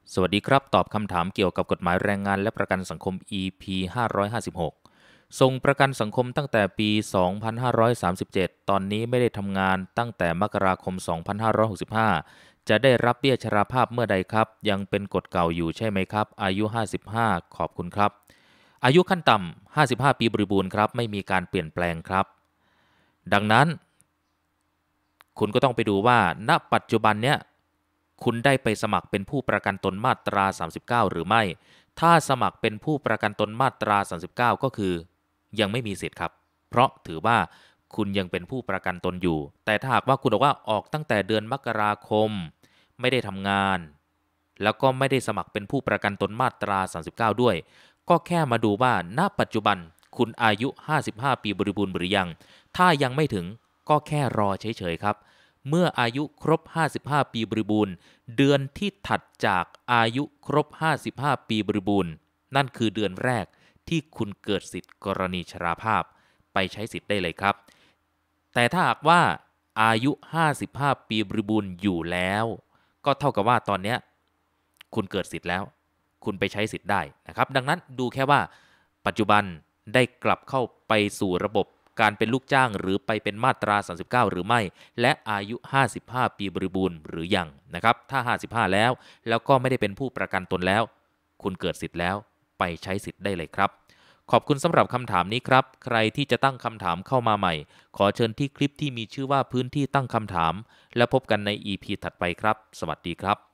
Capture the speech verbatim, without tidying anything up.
สวัสดีครับตอบคำถามเกี่ยวกับกฎหมายแรงงานและประกันสังคม อี พี ห้าร้อยห้าสิบหกส่งประกันสังคมตั้งแต่ปี สองพันห้าร้อยสามสิบเจ็ด ตอนนี้ไม่ได้ทำงานตั้งแต่มกราคม สองพันห้าร้อยหกสิบห้า จะได้รับเบี้ยชราภาพเมื่อใดครับ ยังเป็นกฎเก่าอยู่ใช่ไหมครับ อายุ ห้าสิบห้า ขอบคุณครับ อายุขั้นต่ำ ห้าสิบห้า ปีบริบูรณ์ครับ ไม่มีการเปลี่ยนแปลงครับ ดังนั้นคุณก็ต้องไปดูว่า ณ ปัจจุบันเนี้ยคุณได้ไปสมัครเป็นผู้ประกันตนมาตรา สามสิบเก้า หรือไม่ ถ้าสมัครเป็นผู้ประกันตนมาตรา สามสิบเก้า ก็คือยังไม่มีสิทธิ์ครับ เพราะถือว่าคุณยังเป็นผู้ประกันตนอยู่ แต่ถ้าหากว่าคุณบอกว่าออกตั้งแต่เดือนมกราคม ไม่ได้ทำงาน แล้วก็ไม่ได้สมัครเป็นผู้ประกันตนมาตรา สามสิบเก้า ด้วย ก็แค่มาดูว่า ณ ปัจจุบันคุณอายุ ห้าสิบห้า ปีบริบูรณ์หรือยัง ถ้ายังไม่ถึงก็แค่รอเฉยๆครับ เมื่ออายุครบ ห้าสิบห้า ปีบริบูรณ์ เดือนที่ถัดจากอายุครบ ห้าสิบห้า ปีบริบูรณ์ นั่นคือเดือนแรกที่คุณเกิดสิทธิกรณีชราภาพไปใช้สิทธิ์ได้เลยครับ แต่ถ้าหากว่าอายุ ห้าสิบห้า ปีบริบูรณ์อยู่แล้ว ก็เท่ากับว่าตอนนี้คุณเกิดสิทธิ์แล้ว คุณไปใช้สิทธิ์ได้นะครับ ดังนั้นดูแค่ว่าปัจจุบันได้กลับเข้าไปสู่ระบบการเป็นลูกจ้างหรือไปเป็นมาตรา สามสิบเก้า หรือไม่ และอายุ ห้าสิบห้า ปีบริบูรณ์หรือยังนะครับ ถ้า ห้าสิบห้า แล้ว แล้วก็ไม่ได้เป็นผู้ประกันตนแล้ว คุณเกิดสิทธิ์แล้วไปใช้สิทธิ์ได้เลยครับ ขอบคุณสำหรับคำถามนี้ครับ ใครที่จะตั้งคำถามเข้ามาใหม่ ขอเชิญที่คลิปที่มีชื่อว่าพื้นที่ตั้งคำถาม แล้วพบกันใน อี พี ถัดไปครับ สวัสดีครับ